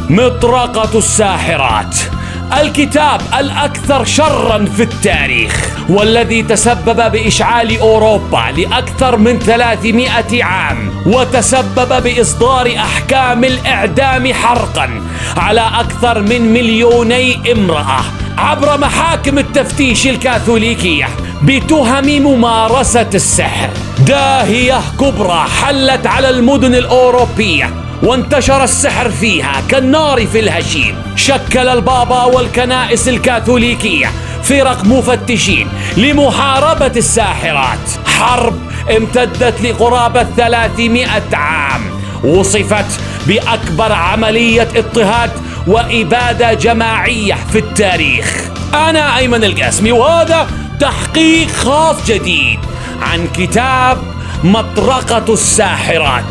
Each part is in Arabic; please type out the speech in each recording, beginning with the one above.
مطرقة الساحرات، الكتاب الأكثر شراً في التاريخ، والذي تسبب بإشعال أوروبا لأكثر من 300 عام، وتسبب بإصدار أحكام الإعدام حرقاً على أكثر من 2,000,000 امرأة عبر محاكم التفتيش الكاثوليكية بتهم ممارسة السحر. داهية كبرى حلت على المدن الأوروبية وانتشر السحر فيها كالنار في الهشيم. شكل البابا والكنائس الكاثوليكية فرق مفتشين لمحاربة الساحرات، حرب امتدت لقرابة 300 عام، وصفت بأكبر عملية اضطهاد وإبادة جماعية في التاريخ. أنا أيمن القاسمي، وهذا تحقيق خاص جديد عن كتاب مطرقة الساحرات.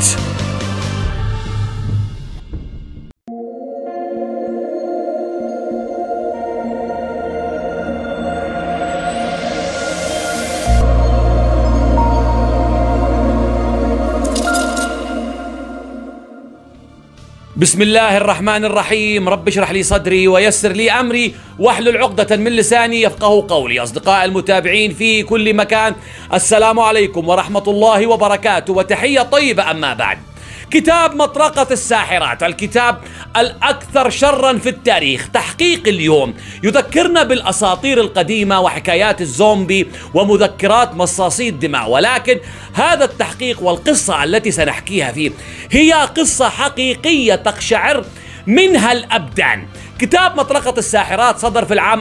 بسم الله الرحمن الرحيم. رب اشرح لي صدري ويسر لي أمري واحلل عقدة من لساني يفقه قولي. أصدقاء المتابعين في كل مكان، السلام عليكم ورحمة الله وبركاته، وتحية طيبة. أما بعد، كتاب مطرقة الساحرات، الكتاب الأكثر شراً في التاريخ. تحقيق اليوم يذكرنا بالأساطير القديمة وحكايات الزومبي ومذكرات مصاصي الدماء، ولكن هذا التحقيق والقصة التي سنحكيها فيه هي قصة حقيقية تقشعر منها الأبدان. كتاب مطرقة الساحرات صدر في العام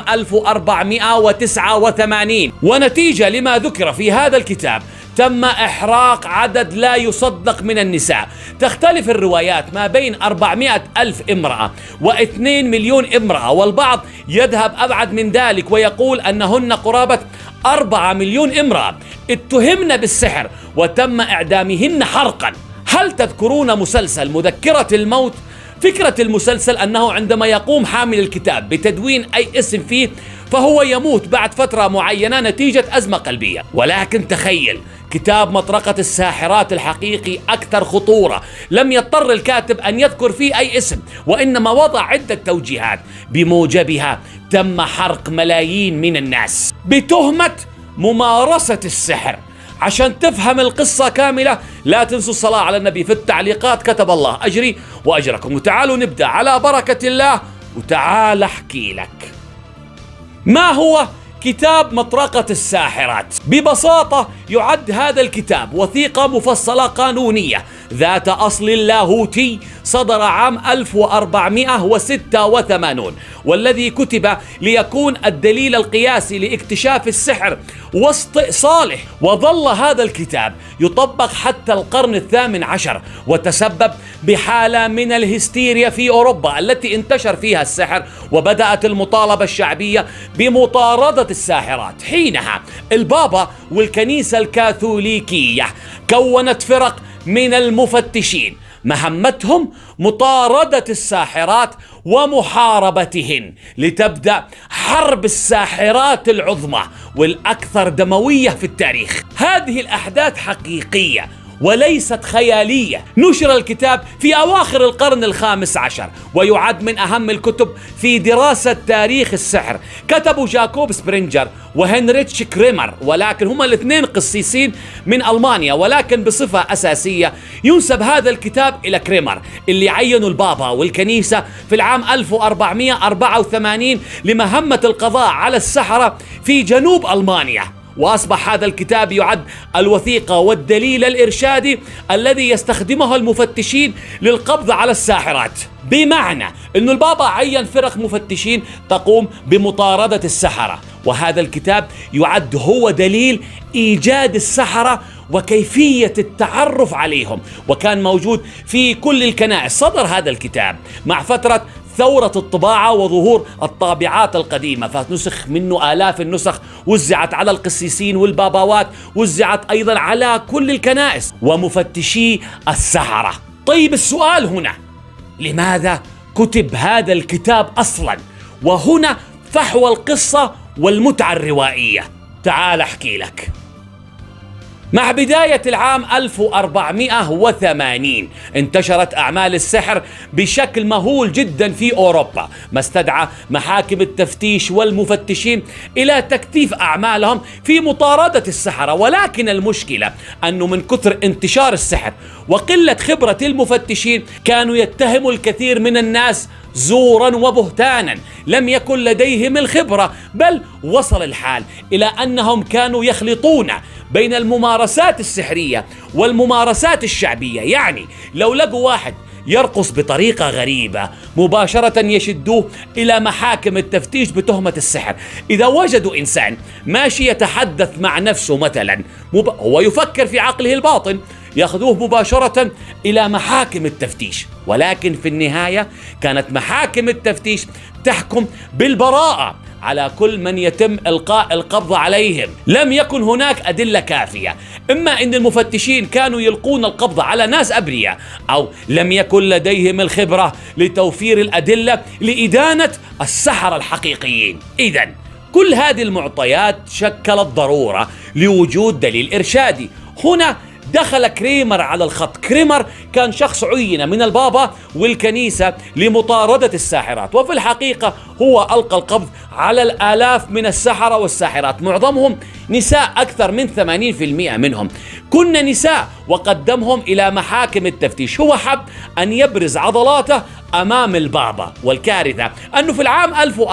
1489، ونتيجة لما ذكر في هذا الكتاب تم إحراق عدد لا يصدق من النساء. تختلف الروايات ما بين 400,000 امرأة و2 مليون امرأة، والبعض يذهب أبعد من ذلك ويقول أنهن قرابة 4 مليون امرأة اتهمن بالسحر وتم إعدامهن حرقا. هل تذكرون مسلسل مذكرة الموت؟ فكرة المسلسل أنه عندما يقوم حامل الكتاب بتدوين أي اسم فيه فهو يموت بعد فترة معينة نتيجة أزمة قلبية. ولكن تخيل، كتاب مطرقة الساحرات الحقيقي أكثر خطورة، لم يضطر الكاتب أن يذكر فيه أي اسم، وإنما وضع عدة توجيهات بموجبها تم حرق ملايين من الناس بتهمة ممارسة السحر. عشان تفهم القصة كاملة لا تنسوا الصلاة على النبي في التعليقات، كتب الله أجري وأجركم. وتعالوا نبدأ على بركة الله، وتعال أحكي لك ما هو كتاب مطرقة الساحرات. ببساطة يعد هذا الكتاب وثيقة مفصلة قانونية ذات أصل لاهوتي، صدر عام 1486، والذي كتب ليكون الدليل القياسي لاكتشاف السحر واستئصاله. وظل هذا الكتاب يطبق حتى القرن ال18، وتسبب بحالة من الهستيريا في أوروبا التي انتشر فيها السحر، وبدأت المطالبة الشعبية بمطاردة الساحرات. حينها البابا والكنيسة الكاثوليكية كونت فرق من المفتشين مهمتهم مطاردة الساحرات ومحاربتهن، لتبدأ حرب الساحرات العظمى والأكثر دموية في التاريخ. هذه الأحداث حقيقية وليست خيالية. نشر الكتاب في أواخر القرن ال15، ويعد من أهم الكتب في دراسة تاريخ السحر. كتبوا جاكوب سبرينجر وهنريتش كريمر، ولكن هما الاثنين قسيسين من ألمانيا، ولكن بصفة أساسية ينسب هذا الكتاب إلى كريمر اللي عينوا البابا والكنيسة في العام 1484 لمهمة القضاء على السحرة في جنوب ألمانيا. وأصبح هذا الكتاب يعد الوثيقة والدليل الإرشادي الذي يستخدمه المفتشين للقبض على الساحرات، بمعنى أن البابا عين فرق مفتشين تقوم بمطاردة السحرة، وهذا الكتاب يعد هو دليل إيجاد السحرة وكيفية التعرف عليهم، وكان موجود في كل الكنائس. صدر هذا الكتاب مع فترة ثورة الطباعة وظهور الطابعات القديمة، فنسخ منه آلاف النسخ، وزعت على القسيسين والباباوات، وزعت أيضا على كل الكنائس ومفتشي السحرة. طيب السؤال هنا، لماذا كتب هذا الكتاب أصلا؟ وهنا فحوى القصة والمتعة الروائية. تعال أحكي لك. مع بداية العام 1480 انتشرت أعمال السحر بشكل مهول جدا في أوروبا، ما استدعى محاكم التفتيش والمفتشين إلى تكثيف أعمالهم في مطاردة السحرة. ولكن المشكلة أنه من كثر انتشار السحر وقلة خبرة المفتشين كانوا يتهموا الكثير من الناس زورا وبهتانا، لم يكن لديهم الخبرة، بل وصل الحال إلى أنهم كانوا يخلطون بين الممارسات السحرية والممارسات الشعبية. يعني لو لقوا واحد يرقص بطريقة غريبة مباشرة يشدوه إلى محاكم التفتيش بتهمة السحر. إذا وجدوا إنسان ماشي يتحدث مع نفسه مثلا هو يفكر في عقله الباطن، ياخذوه مباشرة إلى محاكم التفتيش. ولكن في النهاية كانت محاكم التفتيش تحكم بالبراءة على كل من يتم إلقاء القبض عليهم. لم يكن هناك أدلة كافية، إما أن المفتشين كانوا يلقون القبض على ناس أبرياء، أو لم يكن لديهم الخبرة لتوفير الأدلة لإدانة السحرة الحقيقيين. إذن كل هذه المعطيات شكلت ضرورة لوجود دليل إرشادي. هنا دخل كريمر على الخط. كريمر كان شخص عين من البابا والكنيسة لمطاردة الساحرات، وفي الحقيقة هو ألقى القبض على الآلاف من السحرة والساحرات، معظمهم نساء، أكثر من 80% منهم كن نساء، وقدمهم إلى محاكم التفتيش. هو حب أن يبرز عضلاته أمام البابا، والكارثة أنه في العام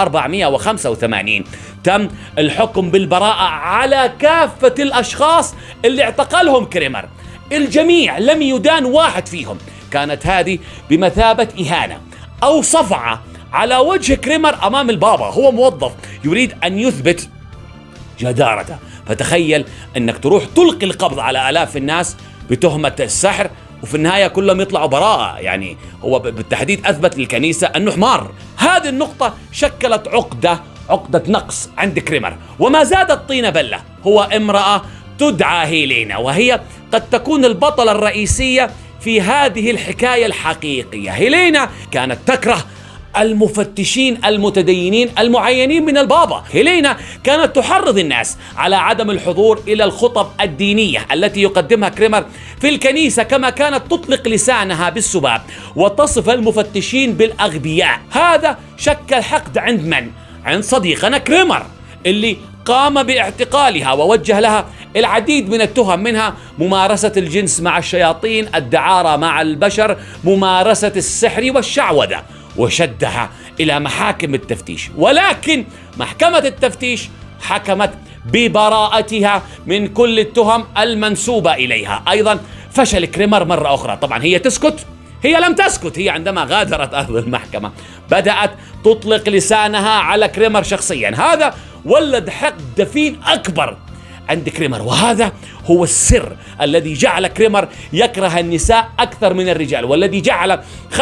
1485 تم الحكم بالبراءة على كافة الأشخاص اللي اعتقلهم كريمر. الجميع، لم يدان واحد فيهم. كانت هذه بمثابة إهانة أو صفعة على وجه كريمر أمام البابا. هو موظف يريد أن يثبت جدارته، فتخيل أنك تروح تلقي القبض على آلاف الناس بتهمة السحر، وفي النهاية كلهم يطلعوا براءة. يعني هو بالتحديد أثبت للكنيسة أنه حمار. هذه النقطة شكلت عقدة نقص عند كريمر. وما زاد الطين بلة، هو امرأة تدعى هيلينا، وهي قد تكون البطلة الرئيسية في هذه الحكاية الحقيقية. هيلينا كانت تكره المفتشين المتدينين المعينين من البابا. هيلينا كانت تحرض الناس على عدم الحضور إلى الخطب الدينية التي يقدمها كريمر في الكنيسة، كما كانت تطلق لسانها بالسباب وتصف المفتشين بالأغبياء. هذا شكل حقد عند من؟ عند صديقنا كريمر، اللي قام باعتقالها ووجه لها العديد من التهم، منها ممارسة الجنس مع الشياطين، الدعارة مع البشر، ممارسة السحر والشعوذة، وشدها إلى محاكم التفتيش. ولكن محكمة التفتيش حكمت ببراءتها من كل التهم المنسوبة إليها. أيضا فشل كريمر مرة أخرى. طبعا هي تسكت؟ هي لم تسكت. هي عندما غادرت أرض المحكمة بدأت تطلق لسانها على كريمر شخصيا. هذا ولد حقد دفين أكبر عند كريمر، وهذا هو السر الذي جعل كريمر يكره النساء أكثر من الرجال، والذي جعل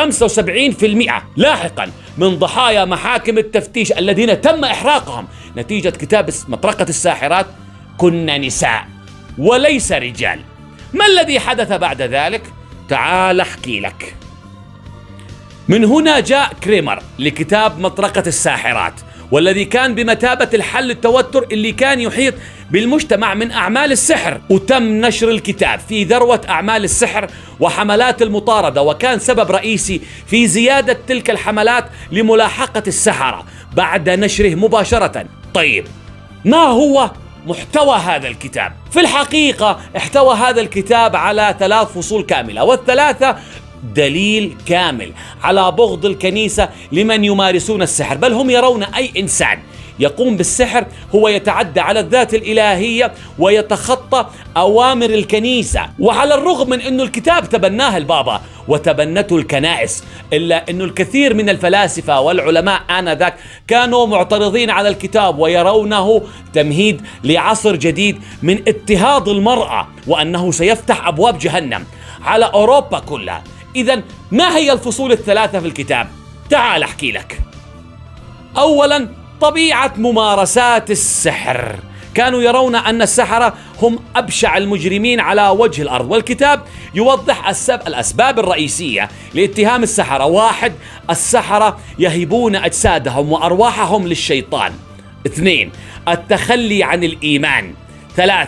75% لاحقا من ضحايا محاكم التفتيش الذين تم إحراقهم نتيجة كتاب مطرقة الساحرات كن نساء وليس رجال. ما الذي حدث بعد ذلك؟ تعال أحكي لك. من هنا جاء كريمر لكتاب مطرقة الساحرات، والذي كان بمثابة الحل التوتر اللي كان يحيط بالمجتمع من أعمال السحر. وتم نشر الكتاب في ذروة أعمال السحر وحملات المطاردة، وكان سبب رئيسي في زيادة تلك الحملات لملاحقة السحرة بعد نشره مباشرة. طيب، ما هو محتوى هذا الكتاب؟ في الحقيقة احتوى هذا الكتاب على 3 فصول كاملة، والثلاثة دليل كامل على بغض الكنيسة لمن يمارسون السحر، بل هم يرون أي إنسان يقوم بالسحر هو يتعدى على الذات الإلهية ويتخطى أوامر الكنيسة. وعلى الرغم من أنه الكتاب تبناه البابا وتبنته الكنائس، إلا أنه الكثير من الفلاسفة والعلماء آنذاك كانوا معترضين على الكتاب ويرونه تمهيد لعصر جديد من اضطهاد المرأة، وأنه سيفتح أبواب جهنم على أوروبا كلها. إذن ما هي الفصول الثلاثة في الكتاب؟ تعال أحكي لك. أولا، طبيعة ممارسات السحر. كانوا يرون أن السحرة هم أبشع المجرمين على وجه الأرض، والكتاب يوضح الأسباب الرئيسية لاتهام السحرة. 1. السحرة يهبون أجسادهم وأرواحهم للشيطان. 2. التخلي عن الإيمان. 3.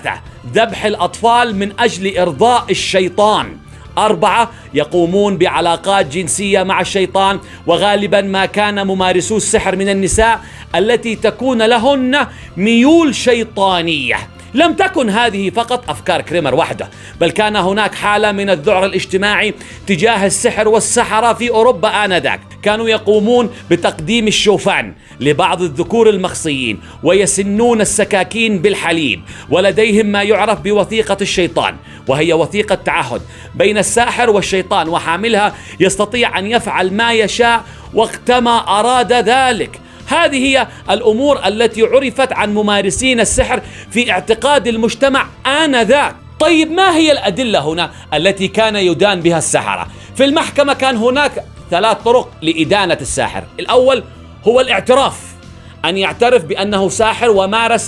ذبح الأطفال من أجل إرضاء الشيطان. 4 يقومون بعلاقات جنسية مع الشيطان، وغالبا ما كان ممارسو السحر من النساء التي تكون لهن ميول شيطانية. لم تكن هذه فقط أفكار كريمر وحده، بل كان هناك حالة من الذعر الاجتماعي تجاه السحر والسحرة في أوروبا آنذاك. كانوا يقومون بتقديم الشوفان لبعض الذكور المخصيين، ويسنون السكاكين بالحليب، ولديهم ما يعرف بوثيقة الشيطان، وهي وثيقة تعهد بين الساحر والشيطان، وحاملها يستطيع أن يفعل ما يشاء وقتما أراد ذلك. هذه هي الأمور التي عرفت عن ممارسين السحر في اعتقاد المجتمع آنذاك. طيب ما هي الأدلة هنا التي كان يدان بها السحرة؟ في المحكمة كان هناك 3 طرق لإدانة الساحر. الأول هو الاعتراف، أن يعترف بأنه ساحر ومارس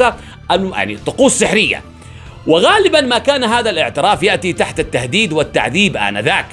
طقوس سحرية، وغالبا ما كان هذا الاعتراف يأتي تحت التهديد والتعذيب آنذاك.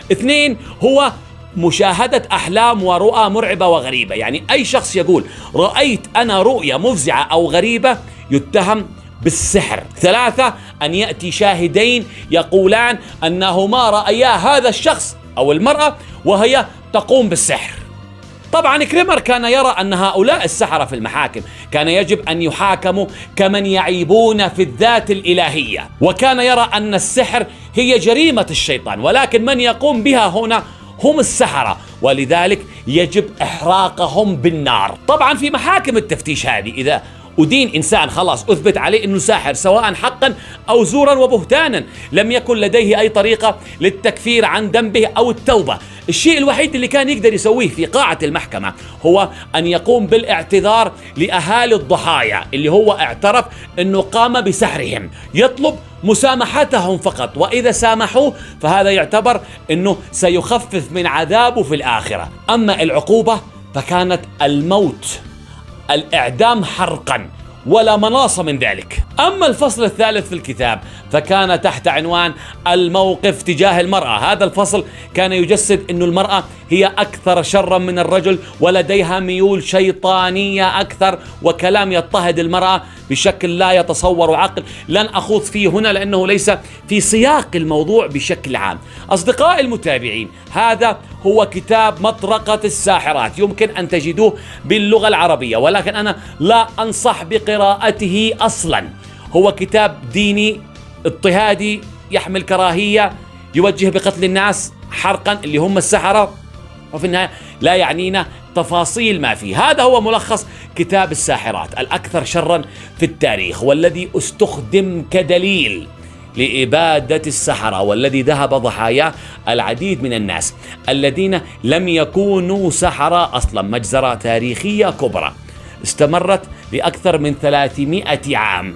2 هو مشاهدة أحلام ورؤى مرعبة وغريبة، يعني أي شخص يقول رأيت أنا رؤية مفزعة أو غريبة يتهم بالسحر. 3 أن يأتي شاهدين يقولان أنهما رأيا هذا الشخص أو المرأة وهي تقوم بالسحر. طبعا كريمر كان يرى أن هؤلاء السحرة في المحاكم كان يجب أن يحاكموا كمن يعيبون في الذات الإلهية، وكان يرى أن السحر هي جريمة الشيطان، ولكن من يقوم بها هنا هم السحرة، ولذلك يجب إحراقهم بالنار. طبعا في محاكم التفتيش هذه إذا أدين إنسان خلاص أثبت عليه أنه ساحر سواء حقا أو زورا وبهتانا، لم يكن لديه أي طريقة للتكفير عن ذنبه أو التوبة. الشيء الوحيد اللي كان يقدر يسويه في قاعة المحكمة هو أن يقوم بالاعتذار لأهالي الضحايا اللي هو اعترف أنه قام بسحرهم، يطلب مسامحتهم فقط، وإذا سامحوه فهذا يعتبر أنه سيخفف من عذابه في الآخرة. أما العقوبة فكانت الموت، الإعدام حرقا، ولا مناص من ذلك. أما الفصل الثالث في الكتاب فكان تحت عنوان الموقف تجاه المرأة. هذا الفصل كان يجسد أن المرأة هي أكثر شرا من الرجل، ولديها ميول شيطانية أكثر، وكلام يضطهد المرأة بشكل لا يتصور عقل. لن أخوض فيه هنا لأنه ليس في سياق الموضوع بشكل عام. أصدقائي المتابعين، هذا هو كتاب مطرقة الساحرات، يمكن أن تجدوه باللغة العربية، ولكن أنا لا أنصح بقراءته أصلا. هو كتاب ديني اضطهادي يحمل كراهية، يوجه بقتل الناس حرقا اللي هم السحرة، وفي النهاية لا يعنينا تفاصيل ما فيه. هذا هو ملخص كتاب الساحرات الأكثر شرا في التاريخ، والذي استخدم كدليل لإبادة السحرة، والذي ذهب ضحاياه العديد من الناس الذين لم يكونوا سحرة أصلا. مجزرة تاريخية كبرى استمرت لأكثر من 300 عام.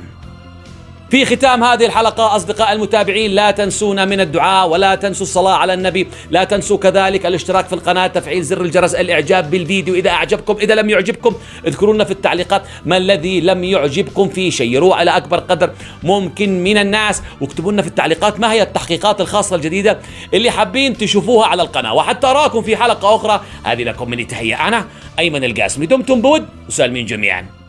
في ختام هذه الحلقة أصدقاء المتابعين، لا تنسونا من الدعاء، ولا تنسوا الصلاة على النبي، لا تنسوا كذلك الاشتراك في القناة، تفعيل زر الجرس، الإعجاب بالفيديو إذا أعجبكم. إذا لم يعجبكم اذكروا لنا في التعليقات ما الذي لم يعجبكم فيه، شيروه على أكبر قدر ممكن من الناس، واكتبوا لنا في التعليقات ما هي التحقيقات الخاصة الجديدة اللي حابين تشوفوها على القناة. وحتى أراكم في حلقة أخرى، هذه لكم مني تحية، أنا أيمن القاسمي، دمتم بود وسالمين جميعا.